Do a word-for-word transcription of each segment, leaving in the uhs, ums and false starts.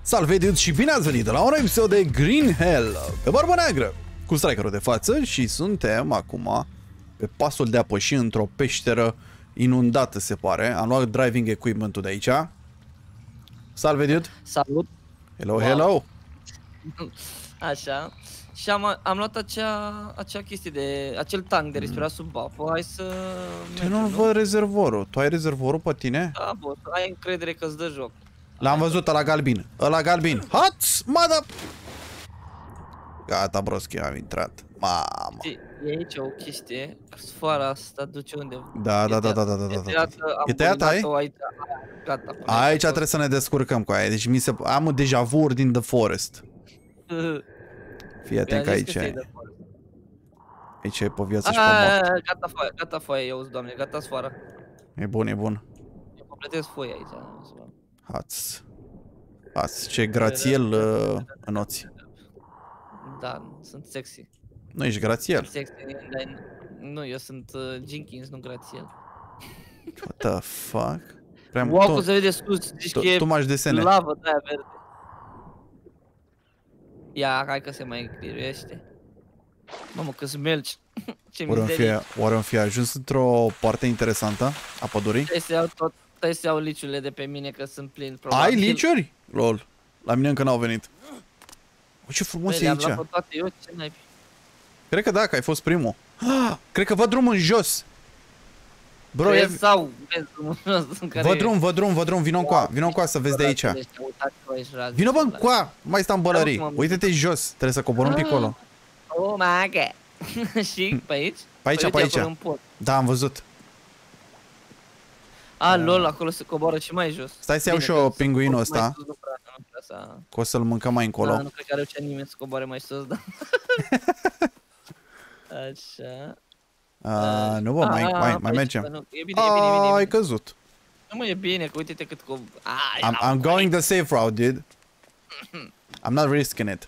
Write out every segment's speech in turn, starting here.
Salve, dudes, și bine ați venit la un episod de Green Hell pe Barba Neagră cu strikerul de față și suntem acum pe pasul de a păși într-o peșteră inundată, se pare. Am luat driving equipment-ul de aici. Salve, dude! Salut! Hello, Wow. hello! Așa. Și am, am luat acea, acea chestie de, acel tank de respirat sub apă. Hai să Tu nu văd rezervorul. Tu ai rezervorul pe tine? Da, bă, ai încredere că îți dă joc. L-am văzut, ăla galbin. Ăla galbin. Hați, mă. Gata, broschi, am intrat. Mamă. E aici o chestie, sfoara asta duce unde? Da, da, da, da, da, da, da. E tăiată, E tăiată, ai? aici. Gata. Aici trebuie să ne descurcăm cu aia. Deci mi se... am un deja vu din The Forest. Fii atent că aici e. Aici e pe viață și pe moarte. Gata foaia, gata foaia, eu doamne, gata sfoara. E bun, e bun. Eu completez foaia aici. Hați. Hați, ce grațiel uh, înoți. Da, sunt sexy. Nu ești grațiel. Sexy, dar nu, eu sunt uh, Jenkins, nu grațiel. What the fuck? Prea Wow, tu, cum se vede sus, zici tu, că e tu m-aș desene. lavă de aia verde. Ia, hai că se mai cliruiește. Mamă, că smelci. Ce Oare mizerie. fi, oare fi ajuns într-o parte interesantă a pădurii? Trebuie să iau tot, trebuie să iau liciurile de pe mine că sunt plin, probabil. Ai liciuri? Lol. La mine încă n-au venit. O, ce frumos e aici. Le-am luat toate eu, ce n-ai? Cred că da, că ai fost primul. Ah, cred că văd drum în jos. Bro, e... sau vezi drumul în care... Văd drum, văd drum, văd drum, vino încoa, vino încoa să vezi de aici. Vino bă încoa, mai sta în bălării. Uite-te jos, trebuie să coborâm pe acolo. Oh my god. Și pe aici? Pe aici, pe aici. Da, am văzut. A, lol, acolo se coboară și mai jos. Stai să iau și eu pinguinul ăsta. Că o să-l mâncăm mai încolo. Da, nu cred că reușea nimeni să coboare mai sus, da. Așa. Uh, nu bă, mai, a, mai, a, mai mergem. E bine, e bine, e bine, e bine. Ai căzut. Nu mă, e bine, că uite-te cât co... I'm, I'm going the safe route, dude. I'm not risking it.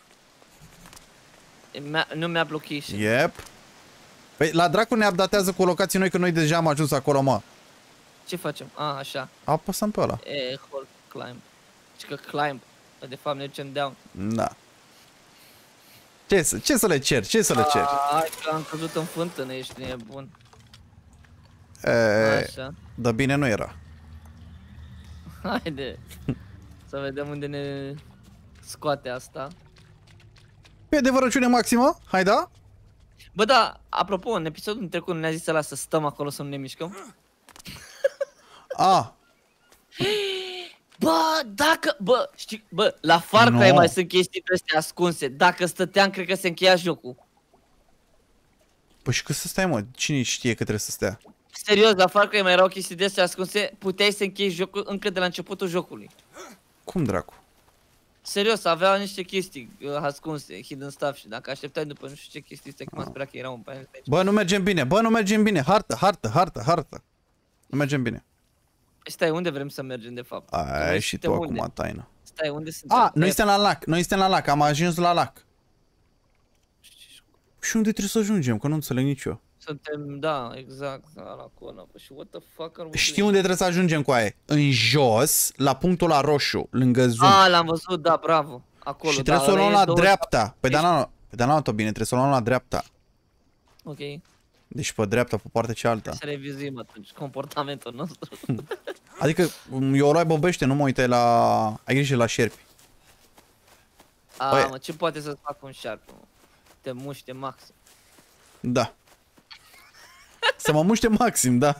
Nu mi-a location. Yep. Păi la dracu ne updatează cu locații noi, că noi deja am ajuns acolo, mă. Ce facem? A, așa. Apăsăm pe ăla. E, hold, climb. Și că climb. De fapt ne ducem down. Da. Ce să, ce să le cer? Ce să le cer? Hai că am căzut în fântână, ești nebun. E, Așa. dar bine nu era. Haide. Să vedem unde ne scoate asta. Pe adevărăciune maximă? Hai da? Bă, da, apropo, în episodul trecut ne-a zis ăla să stăm acolo să nu ne mișcăm. A. Bă, dacă, bă, știi, bă, la Far Cry No. mai sunt chestii de astea ascunse. Dacă stăteam, cred că se încheia jocul. Păi și că să stai, mă? Cine știe că trebuie să stea? Serios, la Far Cry mai erau chestii de astea ascunse, puteai să închei jocul încă de la începutul jocului. Cum dracu? Serios, aveau niște chestii uh, ascunse, hidden stuff, și dacă așteptai după nu știu ce chestii, stai că mă spera că era un pe aici. Bă, nu mergem bine, bă, nu mergem bine. Hartă, hartă, hartă, hartă. Nu mergem bine. Stai, unde vrem să mergem de fapt? Ai și tu unde? acum taină. Stai, unde suntem? A, noi suntem la lac, noi suntem la lac, am ajuns la lac. Și unde trebuie să ajungem? Că nu înțeleg nici eu. Suntem, da, exact, la acolo. Și what the fuck are we Știi unde trebuie să ajungem cu aia? În jos, la punctul la roșu, lângă zoom. Ah, l-am văzut, da, bravo. Acolo, și da, trebuie să o ăla luăm e la două- dreapta. Păi da, n-am păi da, n-am luat-o bine, trebuie să o luăm la dreapta. Ok. Deci pe dreapta, pe partea cealaltă. Să revizuim atunci comportamentul nostru. Adică eu o luai bobește, nu mă uitai la... Ai grijă la șerpi. A, Băi. mă, ce poate să-ți facă un șarpe, mă? Te muște maxim. Da. Să mă muște maxim, da.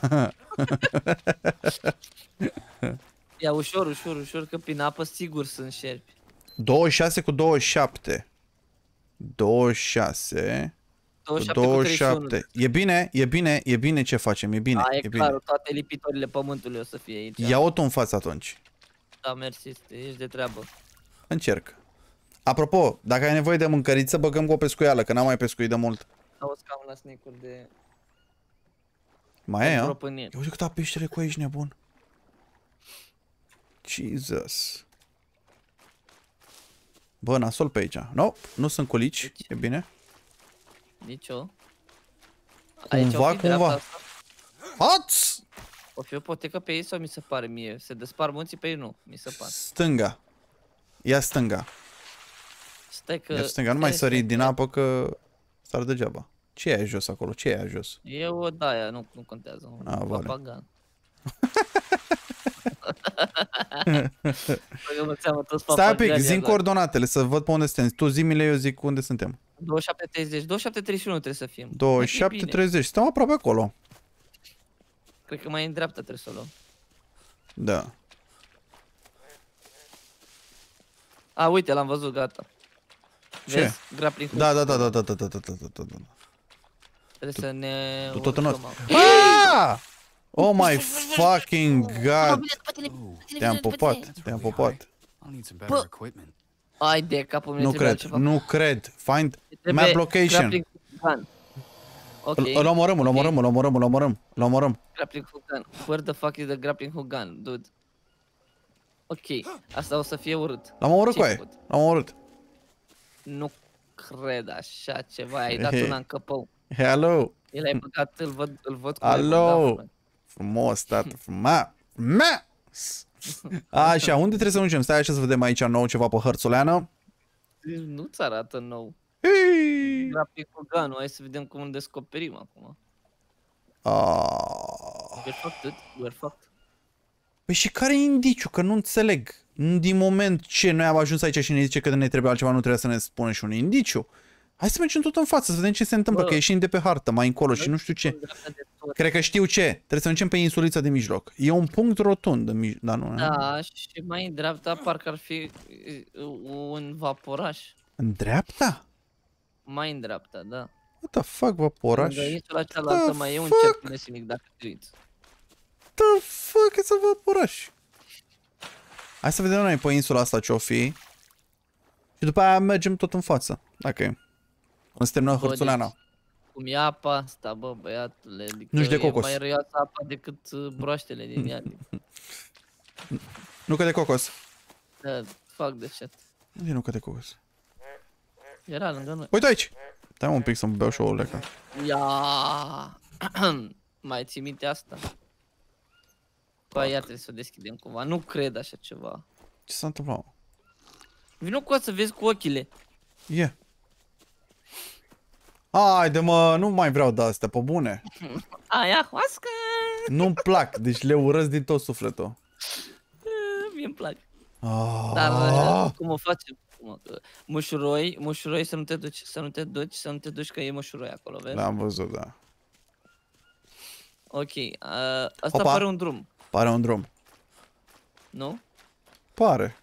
Ia ușor, ușor, ușor, că prin apă sigur sunt șerpi. douăzeci și șase cu douăzeci și șapte. douăzeci și șase cu douăzeci și șapte cu douăzeci și treizeci și unu. șapte. E bine, e bine, e bine ce facem, e bine, A, e e clar, bine. toate lipitorile pământului o să fie aici. Ia-o tu în față atunci. Da, mersi, ești de treabă. Încerc. Apropo, dacă ai nevoie de mâncăriță, băgăm cu o pescuială, că n-am mai pescuit de mult. Auzi că am la snake-uri de... Mai e, a? propăniri. Ia uite câta peștere cu aici, nebun. Jesus. Bă, nasol pe aici. No, nu sunt colici, e bine. Nici eu. Cumva, cumva. Hați! O fi o potecă pe ei sau mi se pare mie? Se despar munții pe ei? Nu, mi se pare. Stânga. Ia stânga. Stai că... Ia stânga, nu mai sări din apă că s-ar degeaba. Ce e jos acolo? Ce e jos? E o daia, nu, nu contează. Un A, vale. papagan. Stai un pic, zi coordonatele, să văd pe unde suntem. Tu zi-mi-le, eu zic unde suntem. douăzeci și șapte treizeci, douăzeci și șapte treizeci și unu trebuie să fim. douăzeci și șapte treizeci, stăm aproape acolo. Cred că mai în dreapta trebuie să o luăm. Da. A, uite, l-am văzut, gata. Ce? Vezi? Grappling hook. Da, da, da, da, da, da, da, da, da, da, da. Trebuie să ne... Tu tot în os. Ah! Oh my fucking god! Te-am popat, te-am popat. Ai de capul meu. Nu cred, nu cred. Find map location. Ok. Îl omorâm, îl omorâm, îl omorâm, îl omorâm, îl omorâm. Grappling hook gun. Where the fuck is the grappling hook gun, dude? Ok, asta o să fie urât. L-am omorât cu aia, l-am omorât. Nu cred așa ceva, ai dat una în căpău. Hello. El ai băgat, îl văd, îl văd cu Alo. Frumos, tată, frumos. Așa, unde trebuie să ajungem? Stai așa să vedem aici nou ceva pe hărțuleană. Nu-ți arată nou. Grappling hook gun, hai să vedem cum îl descoperim acum. We're fucked, dude. We're fucked. Păi și care e indiciu? Că nu înțeleg. Din moment ce noi am ajuns aici și ne zice că ne trebuie altceva, nu trebuie să ne spună și un indiciu. Hai să mergem tot în față, să vedem ce se întâmplă, bă, că ieșim de pe hartă mai încolo și nu știu ce. Cred că știu ce. Trebuie să mergem pe insulița de mijloc. E un punct rotund în mijloc, da, nu? Da, și mai în dreapta parcă ar fi un vaporaș. În dreapta? Mai în dreapta, da. What the fuck, vaporaș? Lângă insula cealaltă mai e un cerc nesimic, dacă te uiți. The fuck is a vaporaș? Hai să vedem noi pe insula asta ce-o fi. Și după aia mergem tot în față. Dacă e. Până se termină hărțuleana. Cum e apa asta, bă, băiatule. Adică nu-și de cocos. E mai răioasă apa decât broaștele din ea. Nucă de cocos. Da, fac de shit. Nu e nucă de cocos. Era lângă noi. Uite aici. Stai un pic să-mi beau și o lecă. Ia. Mai ții minte asta? Păi iar trebuie să o deschidem cumva. Nu cred așa ceva. Ce s-a întâmplat? Vino cu să vezi cu ochile. E. Yeah. Haide mă, nu mai vreau de astea, pe bune. Ayahuasca! Nu-mi plac, deci le urăsc din tot sufletul. Mie-mi plac. Ah. Dar cum o facem? Mușuroi, mușuroi să nu te duci, să nu te duci, să nu te duci că e mușuroi acolo, vezi? L-am văzut, da. Ok, uh, asta Opa. pare un drum. Pare un drum. Nu? Pare.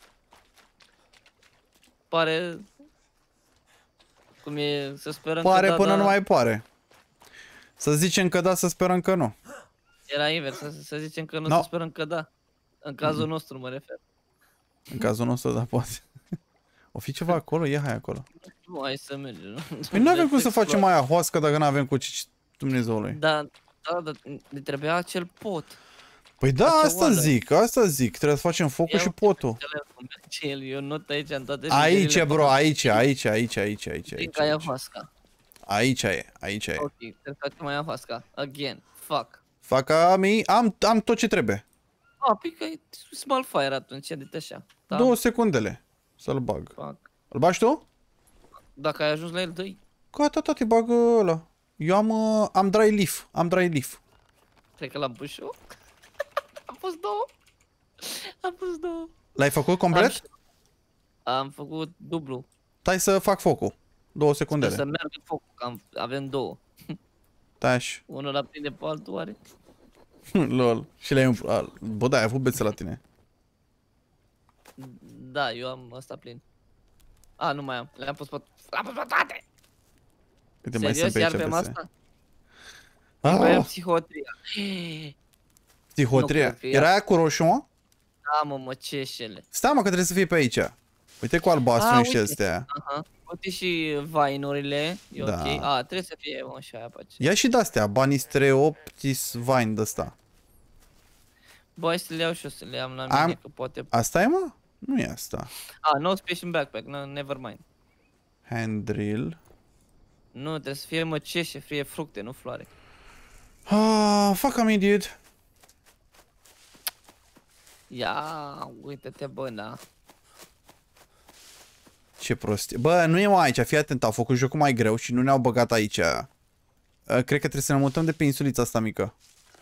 Pare... Cum e, să sperăm pare că da, până da... nu mai pare. Să zicem că da, să sperăm că nu. Era invers, să, să zicem că nu, no. Să sperăm că da. În cazul mm-hmm. nostru mă refer. În cazul nostru, da, poate. O fi ceva acolo? Ia hai acolo. Nu, hai să mergem. Păi nu avem cum să facem aia hoască dacă nu avem cu cici Dumnezeului. Da, da, da, ne trebuia acel pot. Păi da, acea asta oală. zic, asta zic. Trebuie să facem focul Ia și potul. Eu not aici în toate Aici, bro, aici, aici, aici, aici, aici, aici. Ayahuasca. Aici e, aici e. Ok, trebuie să facem ayahuasca. Again, fuck. Fac ami, am, am tot ce trebuie. Ah, pică e small fire atunci, de așa. Da? Două secundele să-l bag. Fuck. Îl bagi tu? Dacă ai ajuns la el, dă-i. Gata, tati, bag ăla. Eu am, uh, am dry leaf, am dry leaf. Cred că l-am pus și eu. Am pus două. Am pus două. L-ai făcut complet? Am, am făcut dublu. Stai să fac focul. Două secundele. Să meargă focul, că am, avem două. Stai așa. Unul la prinde pe altul, oare? Lol. Și le-ai umplut. Bă, da, ai avut bețe la tine. Da, eu am ăsta plin. A, nu mai am. Le-am pus pe... Le-am pus pe toate! Câte mai sunt Serios, pe iar aici pe bețe? asta? Ah, Mai am psihotria. psihotria. Era aia cu roșu, mă? Da, mă, mă, ceșele. Stai, mă, că trebuie să fie pe aici. Uite cu albastru Ah, și uite. astea. Aha. Uite și vainurile. E Da. ok. A, trebuie să fie, mă, și aia pe aceea. Ia și de-astea, Banistre Optis Vine de-asta. Bă, hai să le iau și eu să le am la Am- mine, că poate... Asta e, mă? Nu e asta. A, no space in backpack, no, never mind. Hand drill. Nu, trebuie să fie, mă, ceșe, fie fructe, nu floare. Ah, fuck am idiot. Ia, uite-te, bă, da. Ce prostie. Bă, nu e mă aici, fii atent, au făcut jocul mai greu și nu ne-au băgat aici. Cred că trebuie să ne mutăm de pe insulița asta mică.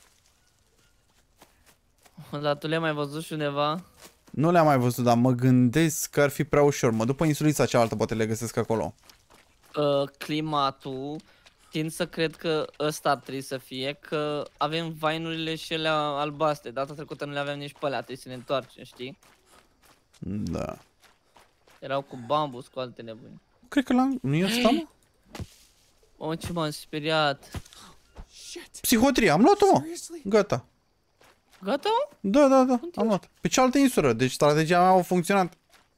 Dar tu le-ai mai văzut și undeva? Nu le-am mai văzut, dar mă gândesc că ar fi prea ușor. Mă duc pe insulița cealaltă, poate le găsesc acolo. Uh, climatul, tind să cred că ăsta ar trebui să fie, că avem vainurile și alea albastre. Data trecută nu le aveam nici pe alea, trebuie să ne întoarcem, știi? Da. Erau cu bambus, cu alte nebuni. Cred că l-am... Nu e asta, mă? O, ce m-am speriat. Psihotrie, am luat-o, mă. Gata. Gata? Da, da, da, am luat. Pe cealaltă insulă, deci strategia mea a funcționat.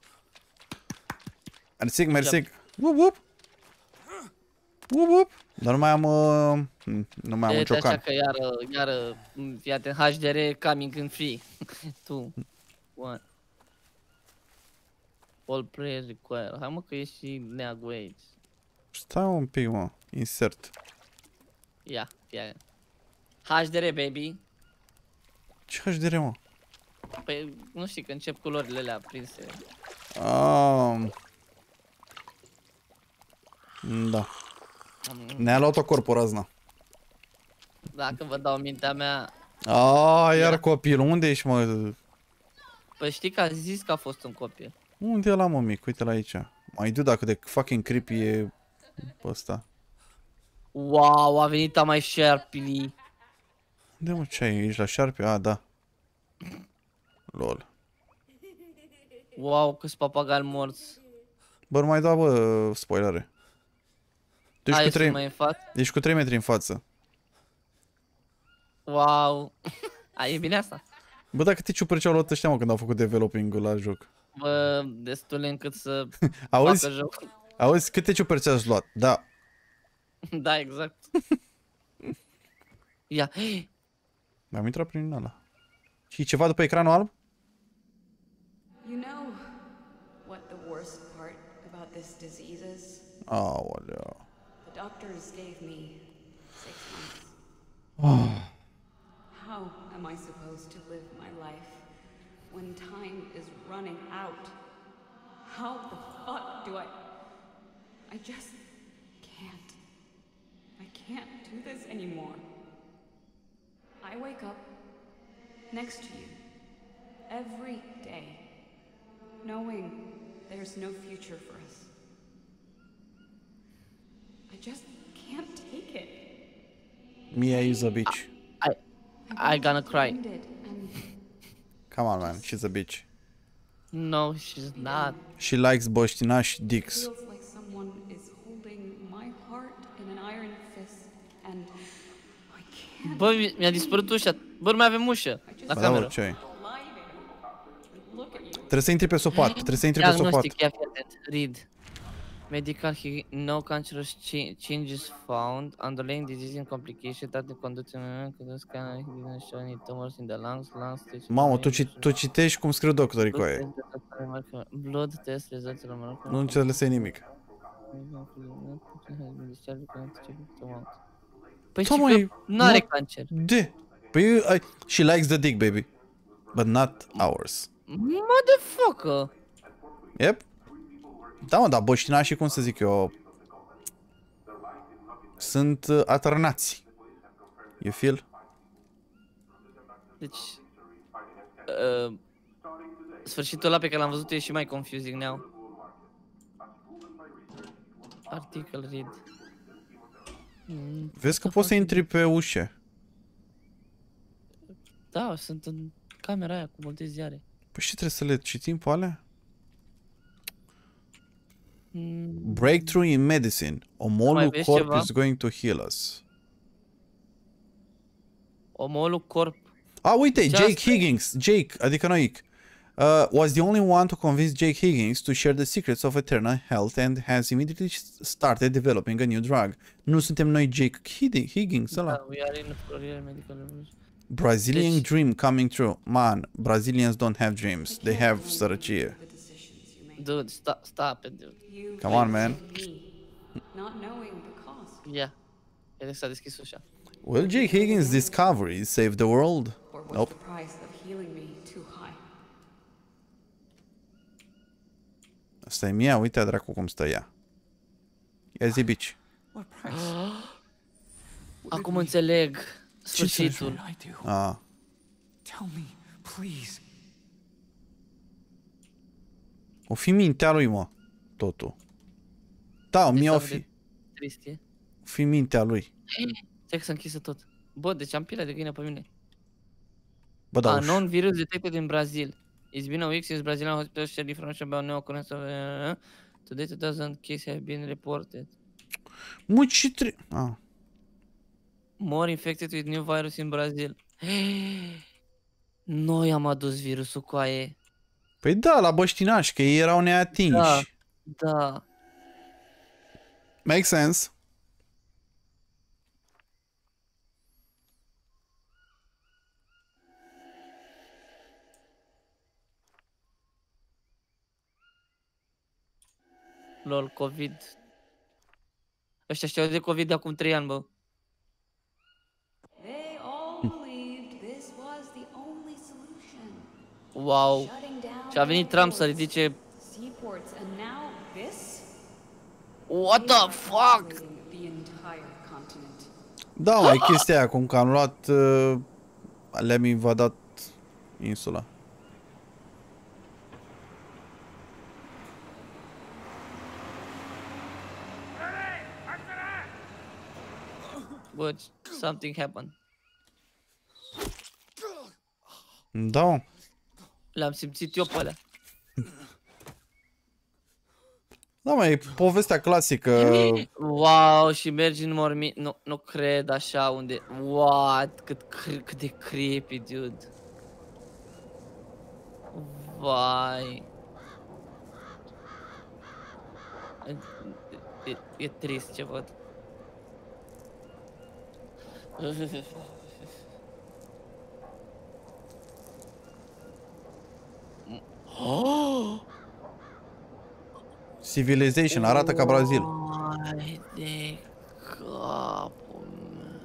Mersi, mersi. Wup, wup. Wup, wup. Dar nu mai am... Uh... Nu mai am un ciocan. Așa că iară, iară, fii atent, H D R coming in free. Tu. One. All players require. Hai mă că e și neagul aici. Stai un pic, mă. Insert. Ia, ia. H D R, baby. Ce H D R, mă? Păi, nu știi că încep culorile alea aprinse. Um... Da. Ne-a luat o corporazna. Dacă vă dau mintea mea... Aaaa, iar Ia. copil, unde ești, mă? Păi știi că a zis că a fost un copil. Unde e ăla, mă, mic? Uite-l aici. Mai du dacă de fucking creepy e ăsta. Wow, a venit a mai Sharply. Unde, mă, ce ai? Ești la șarpe? A, da. Lol. Wow, câți papagali morți. Bă, nu mai da, bă, spoilere. Tu ești Hai cu să trei... mai în față. Ești cu trei metri în față. Wow. A, e bine asta. Bă, dar câte ciupărci au luat ăștia, mă, când au făcut developing-ul la joc? Bă, destul încât să Auzi? facă joc. Auzi, câte ciupărci ați luat? Da. Da, exact. Ia. Am intrat prin ăla. Și ceva după ecranul alb? You know what the worst part about this disease is? Aoleu. The doctors gave me six months. Oh. How am I supposed to live my life when time is running out? How the fuck do I... I just can't. I can't do this anymore. I wake up next to you every day, knowing there's no future for us. I just can't take it. Mia is a bitch. I, I gonna cry. And Come on, man. She's a bitch. No, she's not. She likes boștinași dicks. feels like someone is holding my heart in an iron fist, and I can't Bă, mi- mi-a dispărut ușa. Bă, nu mai avem ușă la Ba da, bă, cameră. ce ai? lie there and look at you. Trebuie să intri pe sopat. Trebuie să intri pe sopat. Diagnostic, ia fi atent. Read. Medical, he, no cancerous chi- changes found. Underlying disease and complication that the conducting scan didn't show any tumors in the lungs. Lungs stage. Mamă, tu, ci, tu citești cum scriu doctorii cu aia. Blood test results remarkable. Nu înțelesei nimic. Păi Da, și măi, că n-are nu- cancer. De? Păi, I, she likes the dick, baby. But not ours. Motherfucker! Yep. Da, mă, dar boștinașii, cum să zic eu, sunt uh, atărnați. You feel? Deci... Uh, sfârșitul ăla pe care l-am văzut e și mai confusing now. Article read. Mm, Vezi că poți să intri pe ușe. Da, sunt în camera aia cu multe ziare. Păi și trebuie să le citim pe alea? Mm, Breakthrough in medicine. Omolul Mai vezi corp ceva? is going to heal us. omolul corp. Ah, uite, Ce Jake asta e? Higgins. Jake, adică Noic. Uh, was the only one to convince Jake Higgins to share the secrets of eternal health and has immediately started developing a new drug. Nu suntem noi Jake Hiddi- Higgins ăla? Da, we are in Florida Medical Revolution. Brazilian Deci- dream coming true. Man, Brazilians don't have dreams. They have sărăcie. The decisions you make. Dude, stop, stop it, dude. You Come on, man. me, not knowing the cost, Yeah. Ia s-a deschis ușa. Will Jake Higgins' discovery save the world? or was Nope. the price of healing me too high? Asta e mia, uite dracu cum stă ea. Ia zi, bici. Acum înțeleg sfârșitul. Ah. Tell me, please. O fi mintea lui, mă, totul. Da, mie o fi. Trist e. O fi mintea lui. Stai că s-a închisă tot. Bă, deci am pielea de găină pe mine. Bă, da, Unknown virus detected in Brazil. It's been a week since Brazilian hospitals shared information about new occurrence of... Uh, today two thousand cases have been reported. mă, ce tre... Ah. More infected with new virus in Brazil. Noi am adus virusul cu aie. Păi da, la băștinași, că ei erau neatinși. Da, da. Make sense. Lol, COVID. Ăștia știau de COVID de acum trei ani, bă. They all believed this was the only solution. Wow. Shutting down Și a venit Trump să airports, ridice... seaports, and now this? What the fuck? The entire continent. Da, mai chestia aia, cum că am luat... Uh, le-am invadat insula. But something happened. Da, mă. Le-am simțit eu pe alea. Da, mai e povestea clasică. Wow, și mergi în mormint. Nu, nu cred așa unde... What? Cât, cât de creepy, dude. Vai. E, e, e trist ce văd. Oh! Civilization, arată ca Brazil. Vai de capul meu.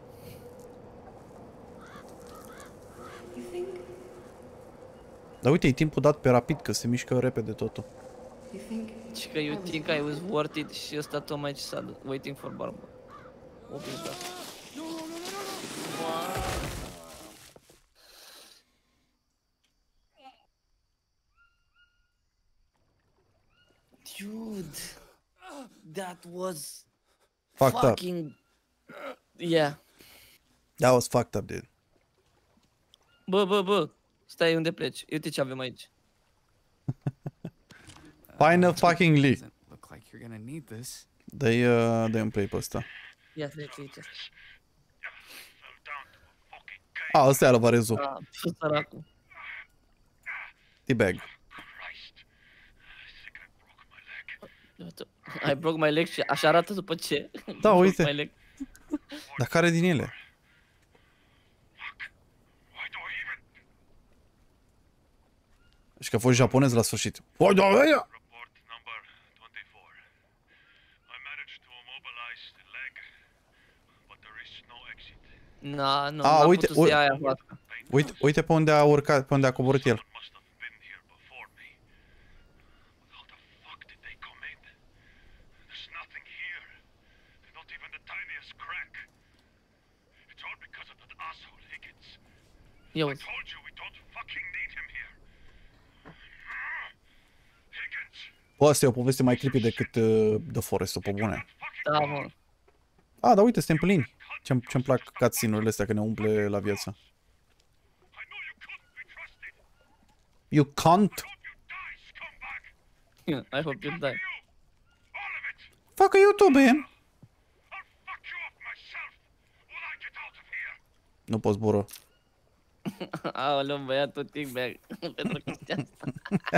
You think? Dar uite, e timpul dat pe rapid, că se mișcă repede totul. You think? Și că you think I was worth it și ăsta tocmai ce s-a waiting for Barba. What is that? Dude, that was Fucked up. fucking yeah. That was fucked up, dude. Bă, bă, bă, stai unde pleci. Uite ce avem aici. Final fucking Lee. Doesn't look like you're gonna need this. Dă-i uh, dă-i un play pe ăsta. Ia să aici. A, ăsta e Alvarezul. Ah, ce săracul. T-bag. I broke my leg și așa arată după ce. Da, Broke uite. my leg. Dar care din ele? Și că a fost japonez la sfârșit. Oi, da, aia! Report number twenty-four. I managed to immobilize the leg, but there is no exit. Na, nu, A, n-a uite, putut să ui- ia aia față. Uite, uite pe unde a urcat, pe unde a coborât el. Someone must have been here before me. But how the fuck did they come in? There's nothing here. Not even the tiniest crack. It's all because of that asshole Higgins. Ia I uite. told you we don't fucking need him here. Higgins! Bă, asta e o poveste mai creepy decât uh, The Forest-ul, pe bune. Da, mă. A, dar uite, suntem plini. Ce-mi ce plac cutscene-urile astea, că ne umple la viață. I know you couldn't be trusted. You can't. Hope you die, scumbag. I hope you die. You! All of it! Fac YouTube, man. I'll fuck you up myself when I get out of here! Nu poți zbură. Aoleu, băiatul tic-bag. Pentru chestia asta.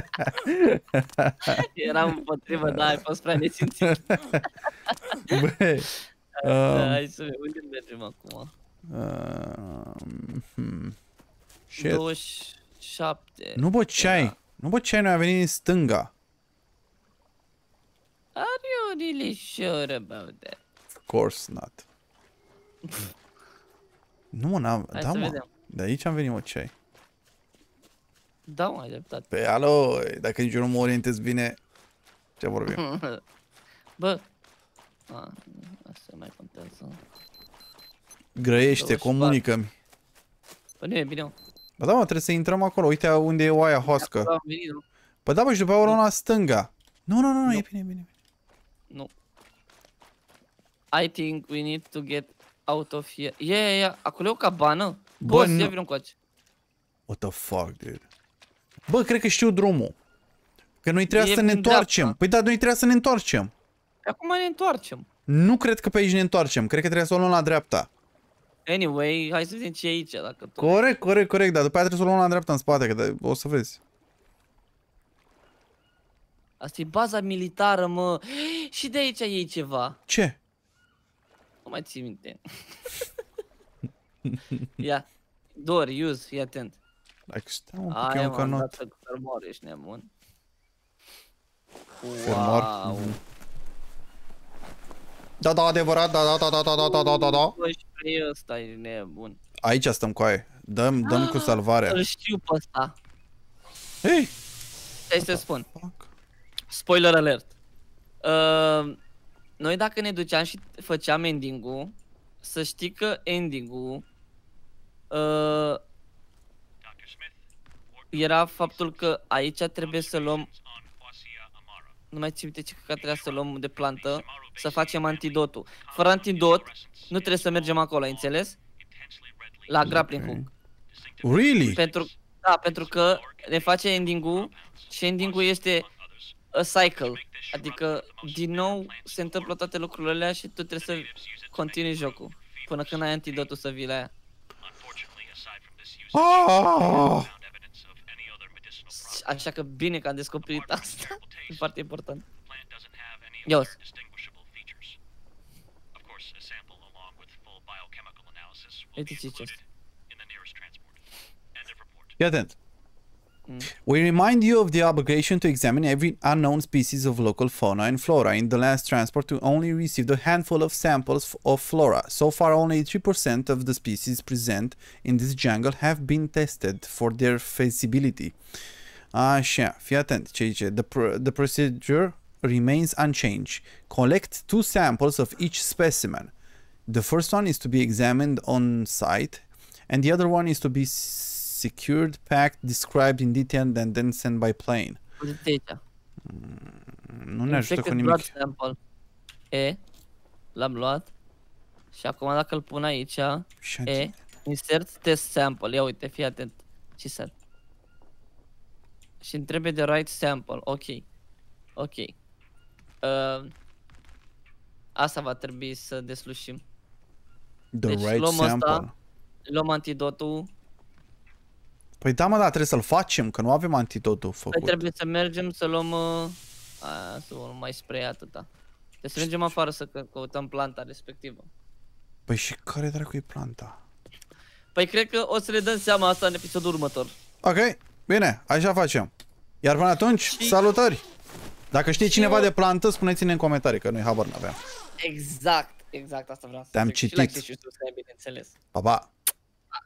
Eram împotrivă, dar ai fost prea nesimțit. Băi. Da, hai să vedem unde mergem acum. Um, hmm. Shit. douăzeci și șapte. Nu bă, ce ai? Nu bă, ce ai? Noi am venit din stânga. Are you really sure about that? Of course not. Nu mă, n-am... Hai Da, să mă. vedem. De aici am venit, mă, ce ai? Da, mă, ai dreptate. Pe alo, dacă nici eu nu mă orientez bine... Ce vorbim? Bă. A, asta mai contează. Grăiește, comunică-mi. Bă, nu e bine, mă. Bă, da, mă, trebuie să intrăm acolo. Uite unde e oaia hoască. Acolo am venit, nu? Păi da, bă, și după aia o luăm la stânga. Nu, nu, nu, nu, e bine, e bine. Nu. I think we need to get out of here. Yeah, yeah, yeah. Acolo e o cabană. Bă, Boss, nu. ia vină încoace. What the fuck, dude? Bă, cred că știu drumul. Că noi trebuia E să ne prin întoarcem. dreapta. Păi da, noi trebuia să ne întoarcem. Acum ne întoarcem. Nu cred că pe aici ne întoarcem. Cred că trebuie să o luăm la dreapta. Anyway, hai să vedem ce e aici, dacă tot. Corect, corect, corect. Dar după aia trebuie să o luăm la dreapta în spate, că de- o să vezi. Asta e baza militară, mă. Și de aici e ceva. Ce? Nu mai ții minte. Ia. Door, use, fii atent. Like, stai un pic, Aia eu mă, încă am nu... dat cu fermoar, ești nebun. Fermoar? Wow. Mhm. Da, da, adevărat, da, da, da, da, da, da, da, da, da. Bă, și pe ăsta e nebun. Aici stăm cu aia. Dăm, dăm cu salvarea. Îl știu pe ăsta. Hei! Hai să spun. Fuck. Spoiler alert. Uh, noi dacă ne duceam și făceam ending-ul, să știi că ending-ul uh, era faptul că aici trebuie să luăm, nu mai țin minte ce căcat trebuia să luăm de plantă, să facem antidotul. Fără antidot nu trebuie să mergem acolo, ai înțeles? La grappling hook. Really? Pentru, da, pentru că ne face ending-ul și ending-ul este a cycle. Adică din nou se întâmplă toate lucrurile alea și tu trebuie să continui jocul până când ai antidotul să vii la ea. Ah! Așa că bine că am descoperit asta. E foarte important. Ios. Uite ce ce este. Fii atent. We remind you of the obligation to examine every unknown species of local fauna and flora. In the last transport, we only received a handful of samples of flora. So far, only three percent of the species present in this jungle have been tested for their feasibility. Așa, fii atent ce zice. The, pr the procedure remains unchanged. Collect two samples of each specimen. The first one is to be examined on site, and the other one is to be secured, packed, described in detail, and then sent by plane. Uite aici. Nu ne ajută cu Infected nimic. blood sample. E. L-am luat. Și acum dacă îl pun aici, Și E. Insert test sample. Ia uite, fii atent. Ce set? Și îmi trebuie de right sample. Ok. Ok. Uh, asta va trebui să deslușim. The Deci right luăm sample. ăsta. Luăm antidotul. Păi da, mă, da, trebuie să-l facem, că nu avem antidotul Păi făcut. trebuie să mergem să luăm... Uh, a, să nu mai spray atâta. Trebuie să mergem afară să că căutăm planta respectivă. Păi și care dracu e planta? Păi cred că o să le dăm seama asta în episodul următor. Ok, bine, așa facem. Iar până atunci, Și- salutări! Dacă știe cineva eu- de plantă, spuneți-ne în comentarii, că noi habar n-aveam. Exact, exact asta vreau să Te-am zic. Și citit. like și subscribe, bineînțeles. Pa, pa!